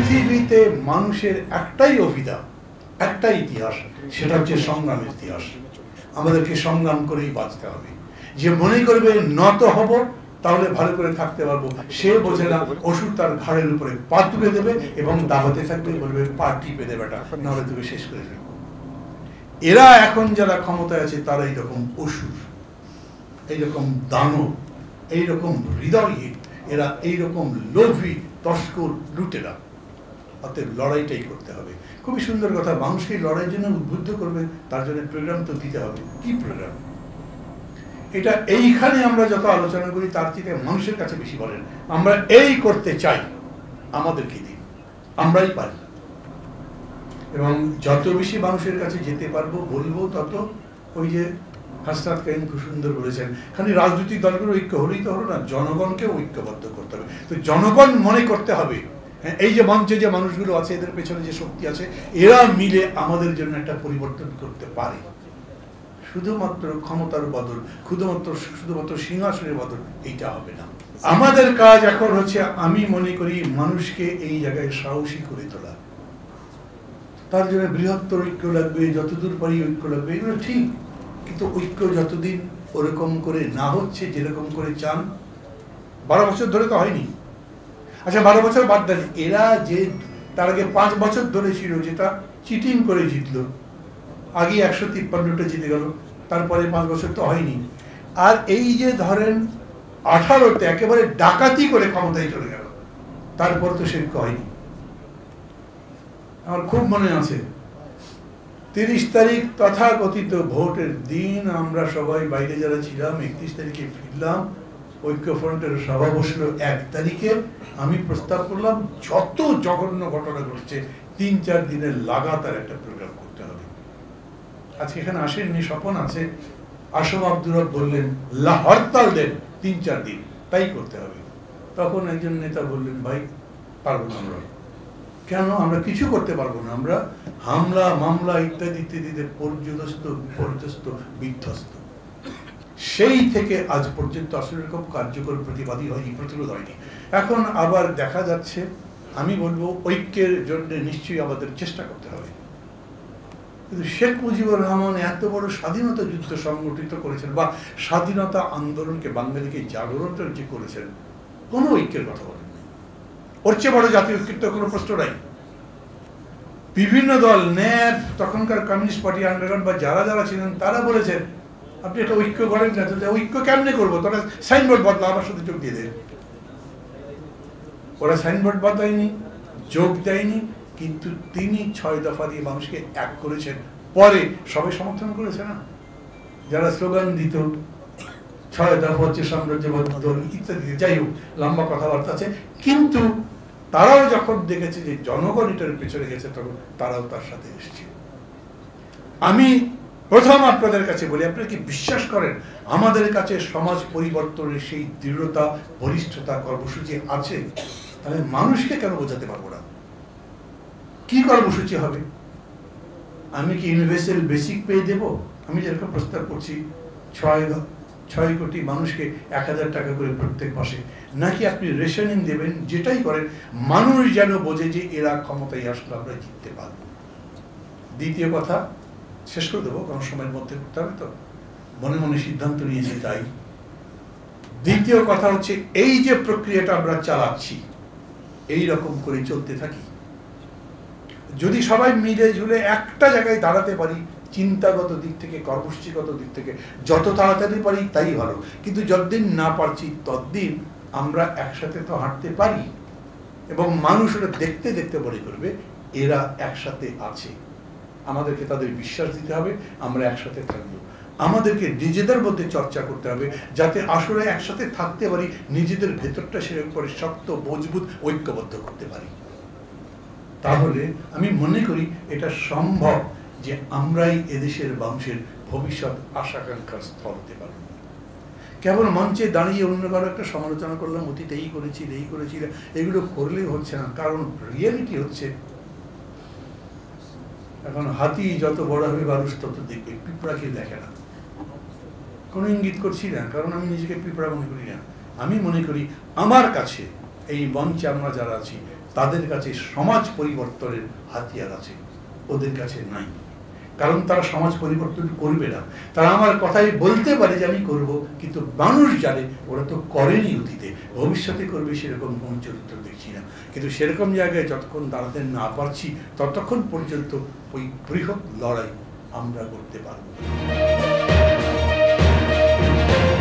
পৃথিবীতে মানুষের একটাই অভিধান, একটাই ইতিহাস, সেটা হচ্ছে সংগ্রামের ইতিহাস। আমাদেরকে সংগ্রাম করেই বাঁচতে হবে। যে মনে করবে নত হব তাহলে ভালো করে থাকতে পারবো, সে বোঝে না ওষুধ তার ঘাড়ের উপরে পা তুলে দেবে এবং দাবাতে থাকবে, বলবে পা টিপে দেবে, নাহলে তুমি শেষ করে ফেলবো। এরা এখন যারা ক্ষমতায় আছে তারা এইরকম অসুর, এইরকম দানব, এইরকম হৃদয়হীন, এরা এইরকম লোভী, তস্কর, লুটেরা। অতএব লড়াইটাই করতে হবে। খুবই সুন্দর কথা, মানুষকে লড়াইয়ের জন্য উদ্বুদ্ধ করবে, তার জন্য প্রোগ্রাম তো দিতে হবে। কি প্রোগ্রাম? এটা এইখানে আমরা যত আলোচনা করি তার থেকে মানুষের কাছে বেশি বলেন আমরা এই করতে চাই, আমাদেরকে দিন, আমরাই পারি। এবং যত বেশি মানুষের কাছে যেতে পারবো, বলবো, তত ওই যে হাসনাত কারিম খুব সুন্দর বলেছেন, খালি রাজনৈতিক দলগুলো ঐক্য হলেই তো হলো না, জনগণকে ঐক্যবদ্ধ করতে হবে। তো জনগণ মনে করতে হবে, হ্যাঁ, এই যে মঞ্চে যে মানুষগুলো আছে, এদের পেছনে যে শক্তি আছে, এরা মিলে আমাদের জন্য একটা পরিবর্তন করতে পারে। শুধুমাত্র ক্ষমতার বদল, শুধুমাত্র সিংহাসনের বদল, এইটা হবে না। আমাদের কাজ এখন হচ্ছে, আমি মনে করি, মানুষকে এই জায়গায় সাহসী করে তোলা। তার জন্য বৃহত্তর ঐক্য লাগবে, যতদূর পারি ঐক্য লাগবে, এগুলো ঠিক। কিন্তু ঐক্য যতদিন ওরকম করে না হচ্ছে যেরকম করে চান, 12 বছর ধরে তো হয়নি। আচ্ছা 12 বছর বাদ দেন, এরা যে তার আগে 5 বছর ধরে ছিল, যেটা চিটিং করে জিতলো, আগে 153টা জিতে গেল, তারপরে 5 বছর তো হয়নি। আর এই যে ধরেন 18তে একেবারে ডাকাতি করে ক্ষমতায় চলে গেল, তারপর তো সে হয়নি। আমার খুব মনে আছে 30 তারিখ তথাকথিত ভোটের দিন, আমরা সবাই বাইরে যারা ছিলাম 31 তারিখে ফিরলাম, ঐক্যফ্রন্টের সভা বসলো 1 তারিখে। আমি প্রস্তাব করলাম, যত জঘন্য ঘটনা ঘটছে 3-4 দিনের লাগাতার একটা প্রোগ্রাম করতে হবে। আজকে এখানে আসেননি, স্বপন আছে, আসম আব্দুর রব বললেন হরতাল দেন 3-4 দিন, তাই করতে হবে। তখন একজন নেতা বললেন, ভাই পারবো না আমরা। কেন? আমরা কিছু করতে পারবো না, আমরা হামলা মামলা ইত্যাদি ইত্যাদিতে পর্যস্ত বিধ্বস্ত। সেই থেকে আজ পর্যন্ত আসলে এরকম কার্যকর প্রতিবাদী হয়নি, প্রতিরোধ হয়নি। এখন আবার দেখা যাচ্ছে, আমি বলবো ঐক্যের জন্য নিশ্চয়ই আমাদের চেষ্টা করতে হবে। কিন্তু শেখ মুজিবুর রহমান এত বড় স্বাধীনতা যুদ্ধ সংগঠিত করেছেন, বা স্বাধীনতা আন্দোলনকে, বাঙালিকে জাগরণ যে করেছেন, কোনো ঐক্যের কথা বলেন নাই। ওর চেয়ে বড় জাতীয় ঐক্যের কোনো প্রশ্ন নাই। বিভিন্ন দল, ন্যাপ, তখনকার কমিউনিস্ট পার্টি আন্ডারগ্রাউন্ড বা যারা যারা ছিলেন, তারা বলেছেন আপনি একটা ঐক্য করেন না, ঐক্য কেমনে করবো, তোরা সাইনবোর্ড বদলা, আমার সাথে যোগ দিয়ে দেন। ওরা সাইনবোর্ড বদলায়নি, যোগ দেয়নি, কিন্তু তিনি 6 দফা দিয়ে মানুষকে এক করেছেন। পরে সবাই সমর্থন করেছে না, যারা স্লোগান দিত 6 দফা হচ্ছে সাম্রাজ্যবাদ দল ইত্যাদি, যাই হোক লম্বা কথাবার্তা আছে। কিন্তু তারাও যখন দেখেছে যে জনগণ এটার পেছনে গেছে, তখন তারাও তার সাথে এসেছে। আমি প্রথম আপনাদের কাছে বলি, আপনারা কি বিশ্বাস করেন আমাদের কাছে সমাজ পরিবর্তনের সেই দৃঢ়তা, বলিষ্ঠতা, কর্মসূচি আছে? তাহলে মানুষকে কেন বোঝাতে পারবো না? কি কর্মসূচি হবে? আমি কি ইউনিভার্সাল বেসিক পে দেব? আমি যেরকম প্রস্তাব করছি 6 কোটি মানুষকে 1000 টাকা করে প্রত্যেক মাসে, নাকি আপনি রেশনিং দেবেন? যেটাই করেন, মানুষ যেন বোঝে যে এরা ক্ষমতায় আসলে আমরা জিততে পারব। দ্বিতীয় কথা, শেষ করে দেবো কারণ সময়ের মধ্যে করতে হবে, তো মনে মনে সিদ্ধান্ত নিয়েছি তাই। দ্বিতীয় কথা হচ্ছে, এই যে প্রক্রিয়াটা আমরা চালাচ্ছি, এই রকম করে চলতে থাকি, যদি সবাই মিলে ঝুলে একটা জায়গায় দাঁড়াতে পারি, চিন্তাগত দিক থেকে, কর্মসূচিগত দিক থেকে, যত তাড়াতাড়ি পারি তাই ভালো। কিন্তু যতদিন না পারছি ততদিন আমরা একসাথে তো হাঁটতে পারি, এবং মানুষ ওটা দেখতে দেখতে মনে করবে এরা একসাথে আছে। আমাদেরকে তাদের বিশ্বাস দিতে হবে, আমরা একসাথে থাকবো। আমাদেরকে নিজেদের মধ্যে চর্চা করতে হবে, যাতে আসলে একসাথে থাকতে পারি, নিজেদের ভেতরটা সেরকম করে শক্ত, মজবুত, ঐক্যবদ্ধ করতে পারি। তাহলে আমি মনে করি এটা সম্ভব যে আমরাই এদেশের মানুষের ভবিষ্যৎ আশাকাঙ্ক্ষার স্থল হতে পারব। কেবল মঞ্চে দাঁড়িয়ে অন্য কারো একটা সমালোচনা করলাম, অতীতে এই করেছি, এগুলো করলেই হচ্ছে না। কারণ রিয়েলিটি হচ্ছে, এখন হাতি যত বড় হবে মানুষ তত দেখবে, পিঁপড়াকে দেখে না। কোনো ইঙ্গিত করছি না, কারণ আমি নিজেকে পিঁপড়া মনে করি না। আমি মনে করি আমার কাছে এই মঞ্চে আমরা যারা আছি, তাদের কাছে সমাজ পরিবর্তনের হাতিয়ার আছে, ওদের কাছে নাই। কারণ তারা সমাজ পরিবর্তন করবে না। তারা আমার কথাই বলতে পারে যে আমি করব, কিন্তু মানুষ জানে ওরা তো করেনি অতীতে, ভবিষ্যতে করবে সেরকম কোন চরিত্র দেখছি না। কিন্তু সেরকম জায়গায় যতক্ষণ দাঁড়াতে না পারছি ততক্ষণ পর্যন্ত ওই বৃহৎ লড়াই আমরা করতে পারব।